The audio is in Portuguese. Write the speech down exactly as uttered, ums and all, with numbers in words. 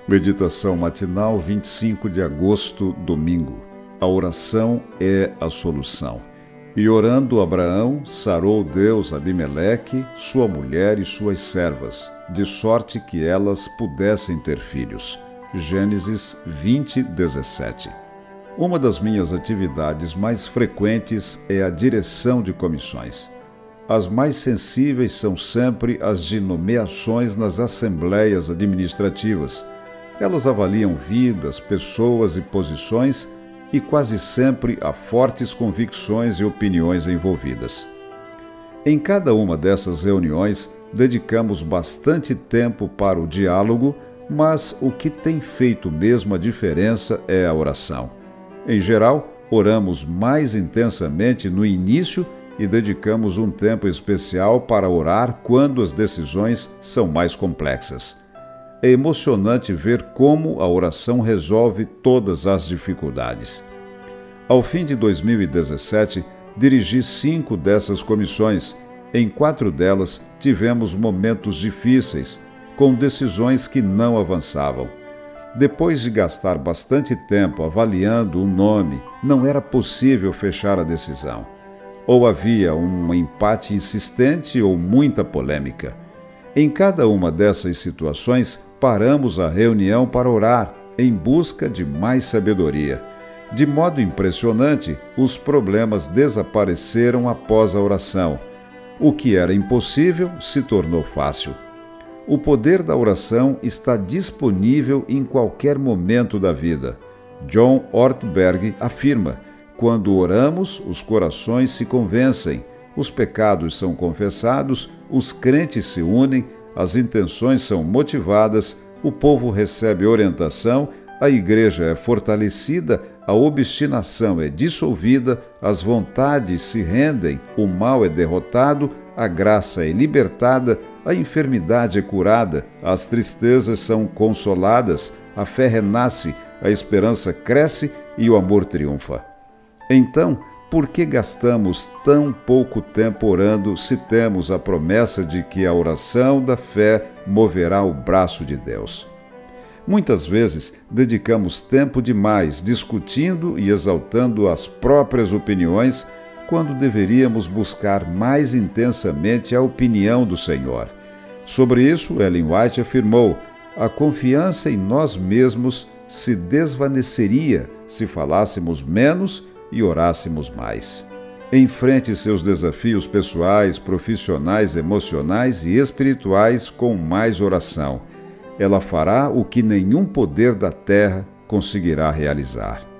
Meditação matinal, vinte e cinco de agosto, domingo. A oração é a solução. E orando Abraão, sarou Deus Abimeleque, sua mulher e suas servas, de sorte que elas pudessem ter filhos. Gênesis vinte, dezessete. Uma das minhas atividades mais frequentes é a direção de comissões. As mais sensíveis são sempre as de nomeações nas assembleias administrativas. Elas avaliam vidas, pessoas e posições e quase sempre há fortes convicções e opiniões envolvidas. Em cada uma dessas reuniões, dedicamos bastante tempo para o diálogo, mas o que tem feito mesmo a diferença é a oração. Em geral, oramos mais intensamente no início e dedicamos um tempo especial para orar quando as decisões são mais complexas. É emocionante ver como a oração resolve todas as dificuldades. Ao fim de dois mil e dezessete, dirigi cinco dessas comissões. Em quatro delas, tivemos momentos difíceis, com decisões que não avançavam. Depois de gastar bastante tempo avaliando um nome, não era possível fechar a decisão. Ou havia um empate insistente ou muita polêmica. Em cada uma dessas situações, paramos a reunião para orar, em busca de mais sabedoria. De modo impressionante, os problemas desapareceram após a oração. O que era impossível se tornou fácil. O poder da oração está disponível em qualquer momento da vida. John Ortberg afirma: quando oramos, os corações se convencem, os pecados são confessados, os crentes se unem, as intenções são motivadas, o povo recebe orientação, a igreja é fortalecida, a obstinação é dissolvida, as vontades se rendem, o mal é derrotado, a graça é libertada, a enfermidade é curada, as tristezas são consoladas, a fé renasce, a esperança cresce e o amor triunfa. Então, por que gastamos tão pouco tempo orando se temos a promessa de que a oração da fé moverá o braço de Deus? Muitas vezes dedicamos tempo demais discutindo e exaltando as próprias opiniões, quando deveríamos buscar mais intensamente a opinião do Senhor. Sobre isso, Ellen White afirmou: a confiança em nós mesmos se desvaneceria se falássemos menos e orássemos mais. Enfrente seus desafios pessoais, profissionais, emocionais e espirituais com mais oração. Ela fará o que nenhum poder da terra conseguirá realizar.